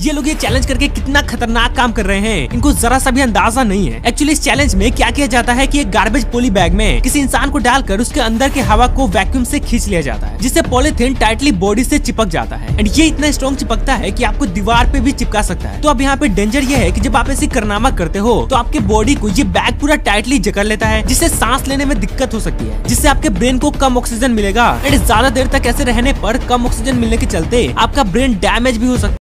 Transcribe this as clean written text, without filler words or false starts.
ये लोग ये चैलेंज करके कितना खतरनाक काम कर रहे हैं इनको जरा सा भी अंदाजा नहीं है। एक्चुअली इस चैलेंज में क्या किया जाता है कि एक गार्बेज पॉली बैग में किसी इंसान को डालकर उसके अंदर के हवा को वैक्यूम से खींच लिया जाता है, जिससे पॉलीथीन टाइटली बॉडी से चिपक जाता है एंड ये इतना स्ट्रॉन्ग चिपकता है कि आपको दीवार पे भी चिपका सकता है। तो अब यहाँ पे डेंजर ये है कि जब आप ऐसी कारनामा करते हो तो आपके बॉडी को ये बैग पूरा टाइटली जकड़ लेता है, जिससे सांस लेने में दिक्कत हो सकती है, जिससे आपके ब्रेन को कम ऑक्सीजन मिलेगा एंड ज्यादा देर तक ऐसे रहने पर कम ऑक्सीजन मिलने के चलते आपका ब्रेन डैमेज भी हो सकता है।